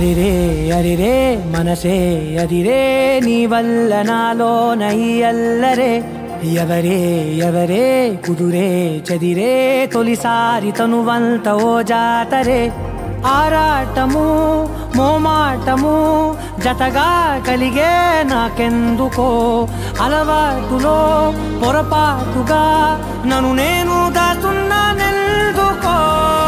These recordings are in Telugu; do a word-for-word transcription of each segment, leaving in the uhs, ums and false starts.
అరిరే అరిరే మనసే అదిరే నీ వల్ల నాలోన ఈ అల్లరే ఎవరే ఎవరే కుదురే చదిరే తొలిసారి తనువంత ఓ జాతరే ఆరాటము మోమాటము జతగా కలిగే నాకెందుకో అలవాటులో పొరపాటుగా నన్ను నేను దాచున్నానెందుకో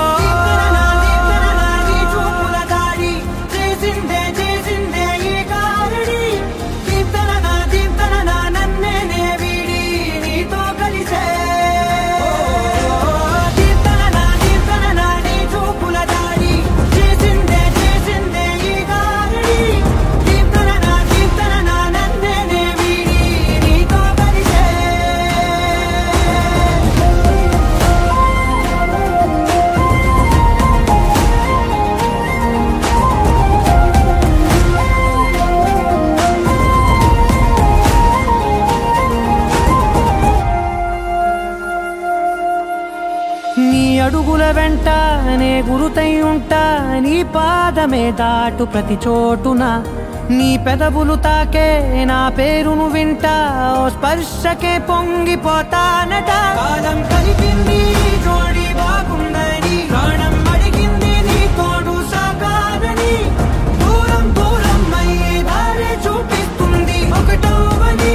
అడుగుల వెంట నే గురుతై ఉంటా నీ పాదమే దాటు ప్రతి చోటున నీ పెదవులు తాకే నా పేరును వింటా ఓ స్పర్శకే పొంగిపోతానట కాలం కలిపింది జోడి బాగుందని ప్రాణం అడిగింది నీ తోడు సాగాలని దూరం దూరం అయ్యే దారి చూపిస్తుంది ఒకటవని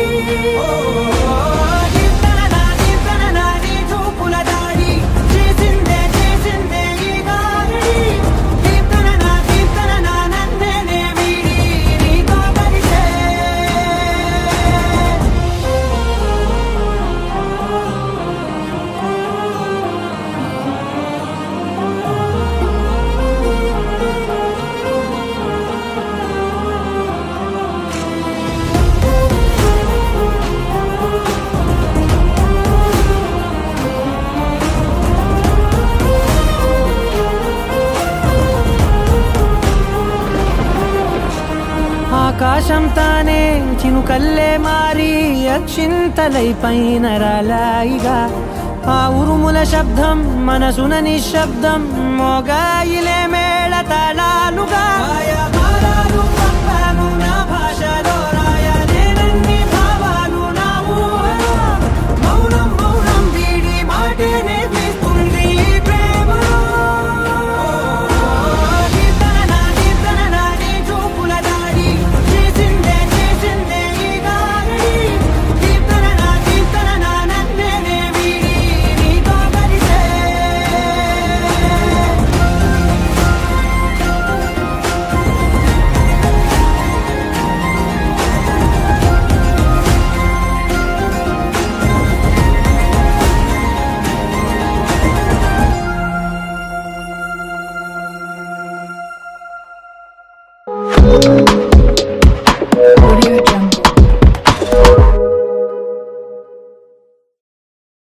ఆకాశం తానే చినుకల్లే మారి అక్షింతలై పైన రాలాయిగా ఆ ఉరుముల శబ్దం మనసున నిశ్శబ్దం మోగాయిలే మేళ తాళాలుగా